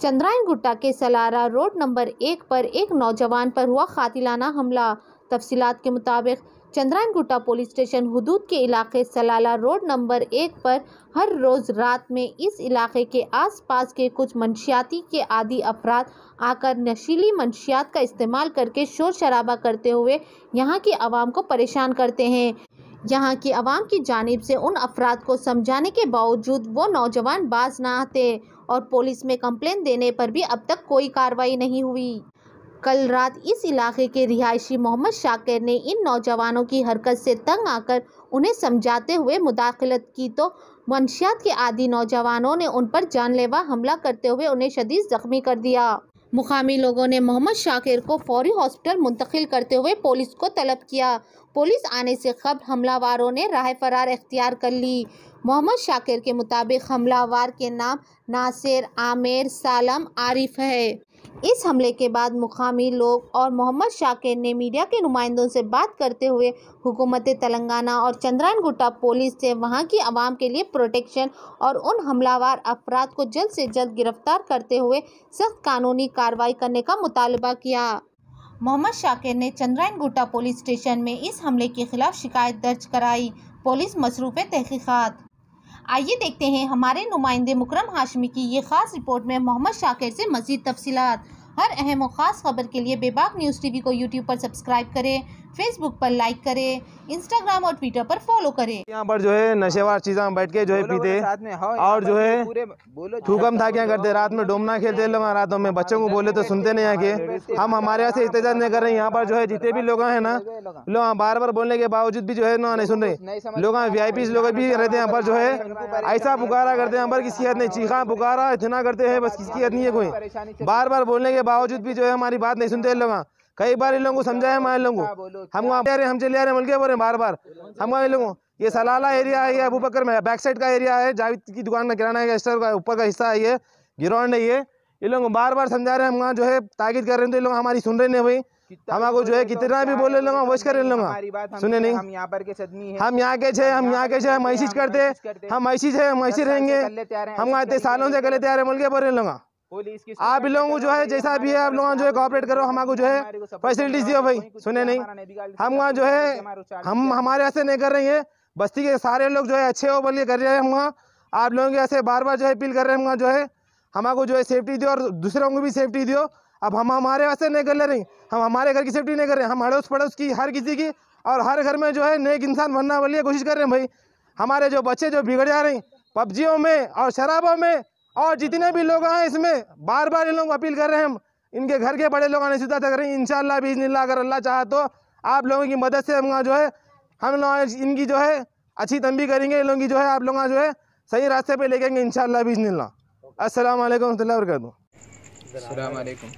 चंद्रायन गुट्टा के सलाला road number 1 पर एक नौजवान पर हुआ कातिलाना हमला। तफसीलात के मुताबिक चंद्रायन गुट्टा पुलिस स्टेशन हुदूद के इलाके सलाला रोड नंबर 1 पर हर रोज़ रात में इस इलाके के आसपास के कुछ मंशियाती के आदी अफराद आकर नशीली मंशियात का इस्तेमाल करके शोर शराबा करते हुए यहाँ की आवाम को परेशान करते हैं। यहाँ की आवाम की जानिब से उन अफराद को समझाने के बावजूद वो नौजवान बाज ना आते और पुलिस में कंप्लेन देने पर भी अब तक कोई कार्रवाई नहीं हुई। कल रात इस इलाके के रिहायशी मोहम्मद शाकिर ने इन नौजवानों की हरकत से तंग आकर उन्हें समझाते हुए मुदाखलत की तो मंशियात के आदी नौजवानों ने उन पर जानलेवा हमला करते हुए उन्हें शदीद जख्मी कर दिया। मुकामी लोगों ने मोहम्मद शाकिर को फौरी हॉस्पिटल मुंतकिल करते हुए पुलिस को तलब किया। पुलिस आने से कबल हमलावारों ने राह फरार इख्तियार कर ली। मोहम्मद शाकिर के मुताबिक हमलावार के नाम नासिर, आमिर, सालम, आरिफ है। इस हमले के बाद मुकामी लोग और मोहम्मद शाकिर ने मीडिया के नुमाइंदों से बात करते हुए हुकूमत तेलंगाना और चंद्रायन गुट्टा पुलिस से वहां की आवाम के लिए प्रोटेक्शन और उन हमलावार अफराद को जल्द से जल्द गिरफ्तार करते हुए सख्त कानूनी कार्रवाई करने का मुतालबा किया। मोहम्मद शाकिर ने चंद्रायन गुट्टा पुलिस स्टेशन में इस हमले के खिलाफ शिकायत दर्ज कराई। पुलिस मसरूफ़ तहकीकात। आइए देखते हैं हमारे नुमाइंदे मुकरम हाशमी की ये खास रिपोर्ट में मोहम्मद शाकिर से मज़ीद तफसीलात। हर अहम और ख़ास खबर के लिए बेबाक न्यूज़ टीवी को यूट्यूब पर सब्सक्राइब करें, फेसबुक पर लाइक करें, इंस्टाग्राम और ट्विटर पर फॉलो करें। यहाँ पर जो है नशेवार चीज़ें बैठ के जो है पीते और जो है थूकम थाकियाँ करते, रात में डोमना खेलते लोग, रातों में बच्चों को बोले तो सुनते नहीं आके। हम हमारे यहाँ से एहतजाज नहीं कर रहे हैं। यहाँ पर जो है जितने भी लोग हैं ना, लोग बार बार बोलने के बावजूद भी जो है ना नहीं सुन रहे। लोग VIP लोग भी रहते हैं यहाँ पर, जो है ऐसा पुकारा करते हैं यहाँ पर, किसी हद नहीं, चीखा पुकारा इतना करते हैं, बस किसी हद नहीं है कोई। बार बार बोलने के बावजूद भी जो है हमारी बात नहीं सुनते लोग। कई बार इन लोगों को समझाया हमारे लोगों को, हम हम चले आ रहे मुल्के बोल रहे बार बार हम लोगों। ये सलाला एरिया है, ये अबू बकर में बैक साइड का एरिया है, जावेद की दुकान का किराना का स्टोर का ऊपर का हिस्सा है, ये गिराउंड है। ये इन लोगों को बार बार समझा रहे हैं, हम वहाँ जो है ताकीद कर रहे हैं, तो ये लोग हमारी सुन रहे नहीं भाई। हमारे जो है कितना भी बोले लोग वोश कर लोग सुने नहीं। हम यहाँ के छे मैसेज करते, हम मैसेज है मैसेज रहेंगे, हम आते सालों से गले तैयार है मुल्के बोल रहे लोग। आप इन लोगों को जो है जैसा भी है आप लोग जो है कोऑपरेट करो, हमको जो है फैसिलिटीज दियो भाई। सुने नहीं, हम वहाँ जो है हम हमारे ऐसे नहीं कर रहे हैं, बस्ती के सारे लोग जो है अच्छे हो बोलिए कर रहे हैं। हम वहाँ आप लोगों के ऐसे बार बार जो है अपील कर रहे हैं, हम जो है हमको जो है सेफ्टी दियो और दूसरों को भी सेफ्टी दियो। अब हम हमारे वैसे नहीं कर रहे, हम हमारे घर की सेफ्टी नहीं कर रहे, हम अड़ोस पड़ोस की हर किसी की और हर घर में जो है नेक इंसान बनना वाली कोशिश कर रहे हैं भाई। हमारे जो बच्चे जो बिगड़ जा रहे हैं पबजियों में और शराबों में, और जितने भी लोग हैं इसमें बार बार इन लोगों को अपील कर रहे हैं, हम इनके घर के बड़े लोग आने सुधा तक रहे हैं। इंशाल्लाह बिइज़्निल्लाह अगर अल्लाह चाहा तो आप लोगों की मदद से हम जो है हम लोग इनकी जो है अच्छी तंबी करेंगे, इन लोगों की जो है आप लोग जो है सही रास्ते पे लेके इंशाल्लाह बिइज़्निल्लाह। अस्सलाम वालेकुम रहमतुल्लाहि व बरकातहू। अस्सलाम वालेकुम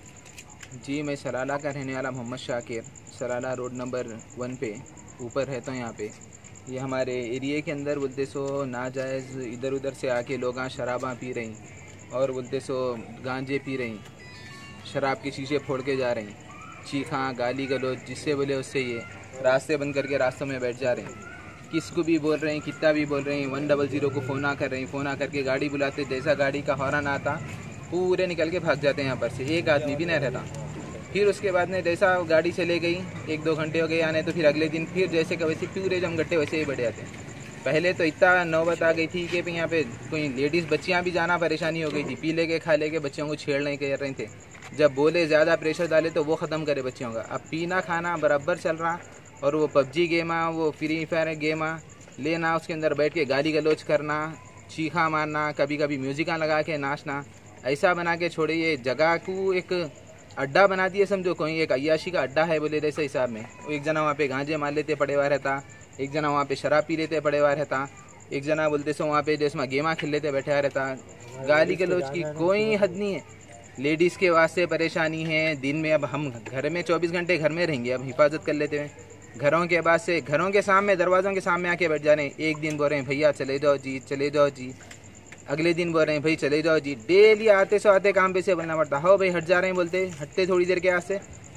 जी, मैं सलाला का रहने वाला मोहम्मद शाकिर, सलाला रोड नंबर 1 पे ऊपर रहता हूँ। यहाँ पे ये हमारे एरिए के अंदर बोलते सो नाजायज़ इधर उधर से आके लोग शराबा पी रही और बोलते सो गांजे पी रही, शराब के शीशे फोड़ के जा रही, चीखा गाली गलोच जिससे बोले उससे ये रास्ते बंद करके रास्तों में बैठ जा रहे हैं। किसको भी बोल रहे हैं, कितना भी बोल रहे हैं, 100 को फ़ोन कर रहे हैं, फ़ोन करके गाड़ी बुलाते, जैसा गाड़ी का हॉर्न आता पूरे निकल के भाग जाते हैं यहाँ पर से, एक आदमी भी नहीं रहता। फिर उसके बाद में जैसा गाड़ी चले गई 1-2 घंटे हो गए आने, तो फिर अगले दिन फिर जैसे कि वैसे पूरे जम गट्टे वैसे ही बढ़ जाते हैं। पहले तो इतना नौबत आ गई थी कि यहाँ पे कोई लेडीज़ बच्चियाँ भी जाना परेशानी हो गई थी, पी लेके खा लेके बच्चों को छेड़ नहीं कर रहे थे। जब बोले ज़्यादा प्रेशर डाले तो वो ख़त्म करे बच्चों का। अब पीना खाना बराबर चल रहा, और वो पबजी गेम, वो फ्री फायर गेम लेना, उसके अंदर बैठ के गाली गलोच करना, चीखा मारना, कभी कभी म्यूज़िक लगा के नाचना, ऐसा बना के छोड़े। ये जगह को एक अड्डा बना दिए समझो, कोई एक अय्याशी का अड्डा है बोले जैसे हिसाब में। एक जना वहाँ पे गांजे मार लेते पड़े हुआ रहता, एक जना वहाँ पे शराब पी लेते पड़े हुआ रहता, एक जना बोलते सो वहाँ पे जैसे गेमा खेल लेते बैठे हुआ रहता। गाली गलोच की कोई हद नहीं है। लेडीज़ के वास्ते परेशानी है। दिन में अब हम घर में 24 घंटे घर में रहेंगे, अब हिफाजत कर लेते हैं। घरों के बाद से घरों के सामने दरवाज़ों के सामने आके बैठ जा रहे हैं। एक दिन बोल रहे हैं भैया चले जाओ जी, चले जाओ जी, अगले दिन बोल रहे हैं भाई चले जाओ जी। डेली आते से आते काम पे से बोलना पड़ता, हो भाई हट जा रहे हैं बोलते, हटते थोड़ी देर के यहाँ से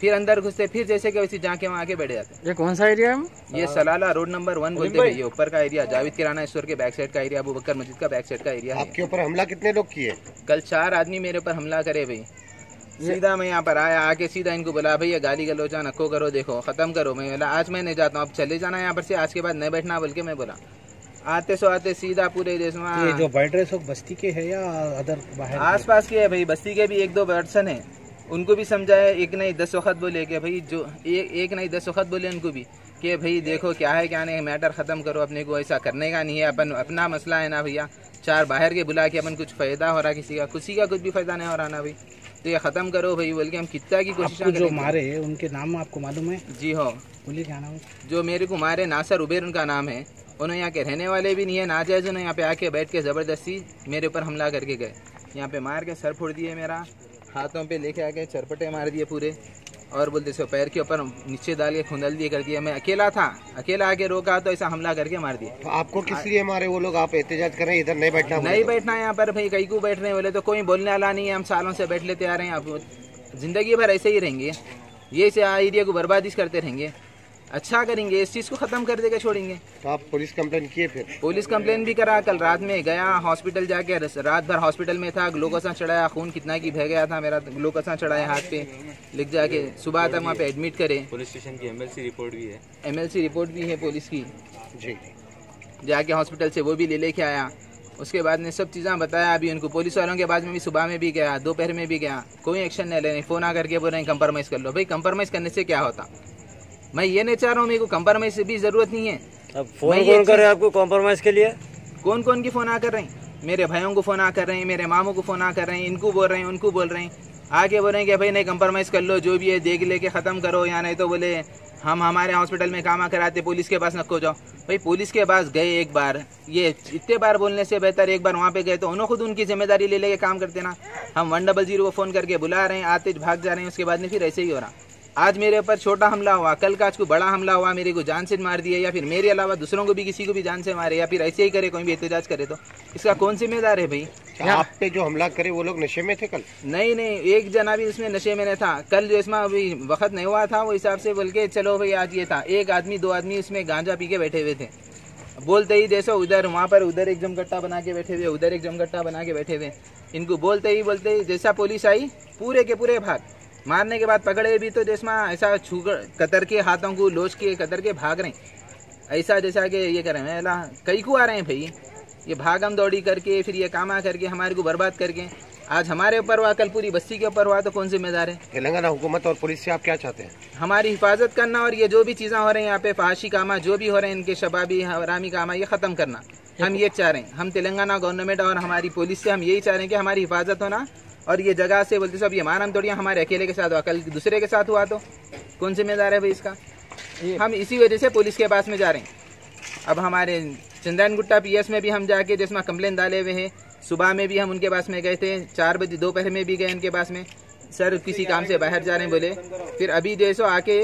फिर अंदर घुसते, फिर जैसे कि वैसे जाके वहाँ आके बैठ जाते। ये कौन सा एरिया है? ये सलाला रोड नंबर 1 बोलते हैं, ये ऊपर का एरिया, जावेद किराना स्टोर के बैक साइड का एरिया, अबू बकर मस्जिद का बैक साइड का एरिया है। आपके ऊपर हमला कितने लोग किए? कल 4 आदमी मेरे ऊपर हमला करे भाई। सीधा मैं यहाँ पर आया, आके सीधा इनको बोला भैया गाली गलौचा नको करो, देखो खत्म करो। मैं बोला आज मैं नहीं जाता हूँ, अब चले जाना यहाँ पर से, आज के बाद नहीं बैठना बोल के मैं बोला। आते सीधा पूरे देश में। ये जो बैठ रहे सब बस्ती के है या अदर बाहर आस पास के है भाई, बस्ती के भी 1-2 पर्सन है, उनको भी समझाया, एक नहीं 10 वक्त बोले कि भाई जो एक नहीं 10 वक्त बोले उनको भी कि भाई देखो क्या है क्या नहीं, मैटर ख़त्म करो, अपने को ऐसा करने का नहीं है, अपन अपना मसला है ना भैया। 4 बाहर के बुला के अपन कुछ फ़ायदा हो रहा, किसी का कुछ भी फ़ायदा नहीं हो रहा ना भाई, तो ये ख़त्म करो भाई बोल के हम कितना की कोशिश करें। जो मारे उनके नाम आपको मालूम है? जी हाँ, बोलिए क्या नाम है? जो मेरे को मारे नासर उबेर उनका नाम है। उन्होंने यहाँ के रहने वाले भी नहीं है, नाजायज़ उन्होंने यहाँ पे आके बैठ के ज़बरदस्ती मेरे ऊपर हमला करके गए। यहाँ पे मार के सर फोड़ दिए मेरा, हाथों पे लेके आके चरपटे मार दिए पूरे, और बोलते सो पैर के ऊपर नीचे डाल के खुंदल दिए कर दिया। मैं अकेला था, अकेला आके रोका तो ऐसा हमला करके मार दिया। तो आपको किस लिए मारे वो लोग? आप एहतजाज करें, इधर नहीं बैठना? नहीं बैठना यहाँ पर भाई, कहीं को बैठ रहे बोले तो कोई बोलने वाला नहीं है, हम सालों से बैठ लेते आ रहे हैं, अब जिंदगी भर ऐसे ही रहेंगे, ये से एरिया को बर्बादी करते रहेंगे। अच्छा करेंगे, इस चीज़ को ख़त्म कर देकर छोड़ेंगे। तो आप पुलिस कंप्लेन किए? फिर पुलिस कंप्लेन भी करा, कल रात में गया हॉस्पिटल, जाके रात भर हॉस्पिटल में था, ग्लूकोसा चढ़ाया, खून कितना की बह गया था मेरा, ग्लूकोसा चढ़ाया हाथ पे लिख जाके, सुबह तक वहाँ पे एडमिट करे। पुलिस स्टेशन की MLC रिपोर्ट भी है, MLC रिपोर्ट भी है पुलिस की जी, जाके हॉस्पिटल से वो भी ले लेके आया। उसके बाद ने सब चीज़ें बताया, अभी उनको पुलिस वालों के बाद में भी सुबह में भी गया, दोपहर में भी गया, कोई एक्शन नहीं ले रहे। फ़ोन आ करके बोल रहे हैं कंप्रोमाइज़ कर लो। भाई कंप्रोमाइज़ करने से क्या होता? मैं ये नहीं चाह रहा हूँ, मेरे को कंप्रोमाइज़ से भी ज़रूरत नहीं है। अब फोन कौन कर रहे हैं आपको कंप्रोमाइज़ के लिए? कौन कौन की फ़ोन आ कर रहे हैं? मेरे भाइयों को फ़ोन आ कर रहे हैं, मेरे मामों को फ़ोन आ कर रहे हैं, इनको बोल रहे हैं, उनको बोल रहे हैं, आगे बोल रहे हैं कि भाई नहीं कंप्रोमाइज़ कर लो, जो भी है देख लेके ख़त्म करो, या नहीं तो बोले हम हमारे हॉस्पिटल में काम कराते, पुलिस के पास नको जाओ। भाई पुलिस के पास गए एक बार, ये इतने बार बोलने से बेहतर एक बार वहाँ पे गए तो उन्होंने खुद उनकी जिम्मेदारी ले लेके काम करते ना। हम 100 को फ़ोन करके बुला रहे हैं, आते भाग जा रहे हैं, उसके बाद में फिर ऐसे ही हो रहा। आज मेरे ऊपर छोटा हमला हुआ, कल का आज को बड़ा हमला हुआ, मेरे को जान से मार दिया, या फिर मेरे अलावा दूसरों को भी किसी को भी जान से मारे, या फिर ऐसे ही करे, कोई भी एहतजाज करे, तो इसका कौन जिम्मेदार है भाई? आप पे जो हमला करे वो लोग नशे में थे कल? नहीं, एक जना भी उसमें नशे में नहीं था। कल जो इसमें अभी वक्त नहीं हुआ था वो हिसाब से बोल के चलो भाई आज ये था, 1 आदमी 2 आदमी उसमें गांजा पी के बैठे हुए थे। बोलते ही जैसे उधर वहाँ पर उधर एक जमगट्टा बना के बैठे हुए, उधर एक जमगट्टा बना के बैठे हुए, इनको बोलते ही जैसा पुलिस आई पूरे के पूरे भाग। मारने के बाद पकड़े भी तो जैसा ऐसा छू कतर के हाथों को लोच के कतर के भाग रहे, ऐसा जैसा कि ये कर रहे हैं, कई को आ रहे हैं भाई, ये भागम दौड़ी करके फिर ये कामा करके हमारे को बर्बाद करके। आज हमारे ऊपर हुआ, कल पूरी बस्ती के ऊपर हुआ, तो कौन जिम्मेदार है? तेलंगाना हुकूमत और पुलिस से आप क्या चाहते हैं? हमारी हिफाजत करना, और ये जो भी चीज़ें हो रही हैं यहाँ पे, फहाशी कामा जो भी हो रहे हैं, इनके शबाबी हरामी कामा, ये ख़त्म करना हम ये चाह रहे हैं। हम तेलंगाना गवर्नमेंट और हमारी पुलिस से हम यही चाह रहे हैं कि हमारी हिफाजत होना, और ये जगह से बोलते सब ये मारम तोड़ियाँ हमारे अकेले के साथ हुआ, कल दूसरे के साथ हुआ तो कौन जिम्मेदार है भाई इसका? हम इसी वजह से पुलिस के पास में जा रहे हैं। अब हमारे चंद्रायन गुट्टा PS में भी हम जाके जिसमें कंप्लेन डाले हुए हैं, सुबह में भी हम उनके पास में गए थे, 4 बजे दोपहर में भी गए उनके पास में, सर किसी काम से बाहर जा रहे हैं बोले। फिर अभी जैसो आके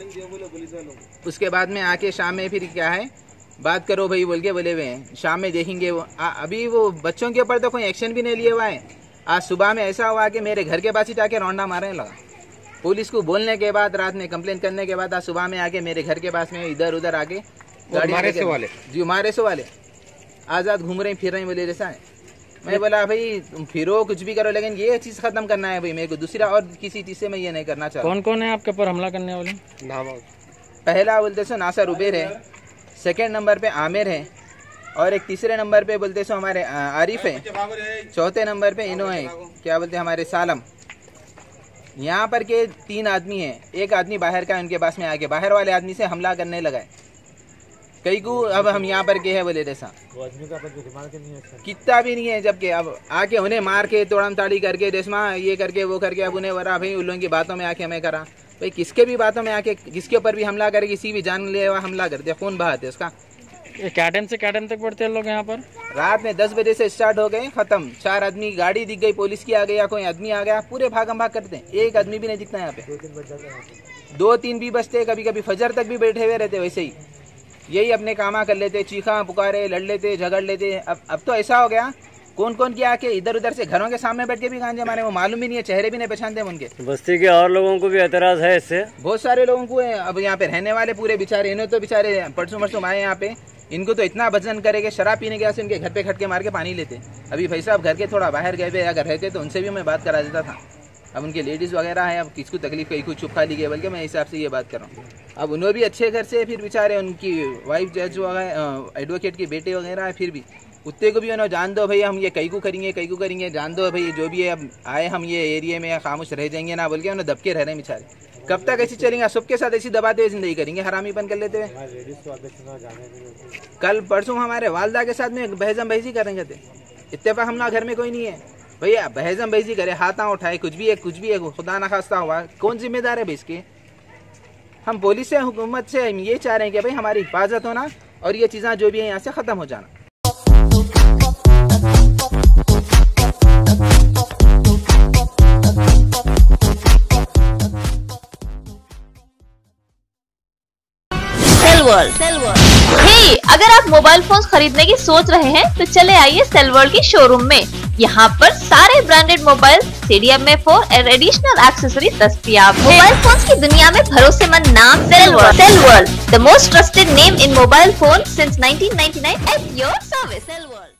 उसके बाद में आके शाम में फिर क्या है बात करो भाई बोल के बोले हुए हैं, शाम में देखेंगे। अभी वो बच्चों के ऊपर तो कोई एक्शन भी नहीं लिए हुआ है। आज सुबह में ऐसा हुआ कि मेरे घर के पास ही जाके रौंडा मारने लगा। पुलिस को बोलने के बाद, रात में कंप्लेन करने के बाद, आज सुबह में आके मेरे घर के पास में इधर उधर आके मारे वाले जी मारे सो वाले आज़ाद घूम रहे फिर रहे बोले जैसा है। मैं बोला भाई तुम फिरो कुछ भी करो, लेकिन ये चीज़ खत्म करना है भाई मेरे को, दूसरा और किसी चीज़ से मैं ये नहीं करना चाहता। कौन कौन है आपके ऊपर हमला करने वाले? नाम? पहला बोलते सो नासर उबेर है, 2nd नंबर पे आमिर है, और एक 3रे नंबर पे बोलते सो हमारे आरिफ है, 4थे नंबर पे इनो है, क्या बोलते हमारे सालम। यहाँ पर के 3 आदमी हैं, एक आदमी बाहर का उनके पास में आके बाहर वाले आदमी से हमला करने लगा है। कई को अब हम यहाँ पर के है बोले जैसा कितना भी नहीं है, जबकि अब आके उन्हें मार के तोड़म ताड़ी करके देशमा ये करके वो करके अब उन्हें वरा भाई उन लोगों की बातों में आके हमें करा भाई, किसके भी बातों में आके किसके ऊपर भी हमला करे, किसी भी जान ले हमला करते, खून बहाते उसका। ये क्या टाइम से क्या टाइम तक पड़ते हैं लोग यहाँ पर? रात में 10 बजे से स्टार्ट हो गए, खत्म। 4 आदमी, गाड़ी दिख गई पुलिस की आ गई या कोई आदमी आ गया, पूरे भागम भाग करते हैं, एक आदमी भी नहीं दिखता यहाँ पे। 2-3 भी बजते, कभी कभी फजर तक भी बैठे हुए रहते, वैसे ही यही अपने कामा कर लेते, चीखा पुकारे, लड़ लेते, झगड़ लेते। अब तो ऐसा हो गया कौन कौन किया के इधर उधर से घरों के सामने बैठ के भी गांजे मारे, वो मालूम ही नहीं है, चेहरे भी नहीं पहचानते हम उनके। बस्ती के और लोगों को भी एतराज है इससे, बहुत सारे लोगों को है। अब यहाँ पे रहने वाले पूरे बेचारे, इन्हें तो बेचारे परसों परसों आए यहाँ पे, इनको तो इतना वजन करे कि शराब पीने के उनके घर पे खटके मार के पानी लेते। अभी भाई साहब घर के थोड़ा बाहर गए हुए अगर रहते तो उनसे भी मैं बात करा देता था। अब उनके लेडीज़ वगैरह है, अब किसको तकलीफ कहीं को चुप खा ली गई, बल्कि मैं हिसाब से ये बात कर रहा हूँ। अब उन्हें भी अच्छे घर से, फिर बेचारे उनकी वाइफ जज वगैरह एडवोकेट के बेटे वगैरह है, फिर भी कुत्ते को भी उन्हें जान दो भाई हम ये कहीं को करेंगे, जान दो भाई जो भी है, अब आए हम ये एरिया में खामोश रह जाएंगे ना बोल के उन्हें दबके रह रहे हैं बेचारे। कब तक ऐसी चलेंगे, सबके साथ ऐसी दबाते हुए जिंदगी करेंगे, हरामीपन कर लेते हुए। कल परसों हमारे वालदा के साथ में बहजम बहजी करेंगे थे, इत्तेफाक हम ना घर में कोई नहीं है भैया, बहजम बहजी करे, हाथा उठाए, कुछ भी है खुदा ना खास्ता हुआ, कौन जिम्मेदार है भाई इसके। हम पुलिस से हुकूमत से हम ये चाह रहे हैं कि भाई हमारी हिफाजत होना और ये चीज़ें जो भी है यहाँ से ख़त्म हो जाना। हे, अगर आप मोबाइल फोन खरीदने की सोच रहे हैं तो चले आइए सेलवर्ल्ड के शोरूम में। यहाँ पर सारे ब्रांडेड मोबाइल, CDMA4 और एडिशनल एक्सेसरीज दस्तयाब है। मोबाइल फोन्स की दुनिया में भरोसेमंद नाम Cellworld, the most trusted name in mobile phone since 1999 at your service. सेलवर्ल्ड।